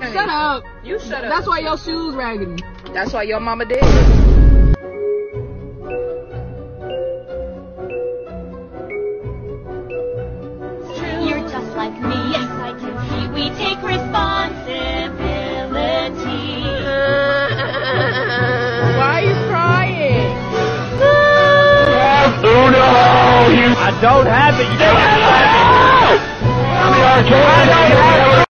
Shut up. You shut up. That's why your shoes raggedy. That's why your mama dead. You're just like me, yes I can see. We take responsibility. Why are you crying? Uno! I don't have it. You don't have it.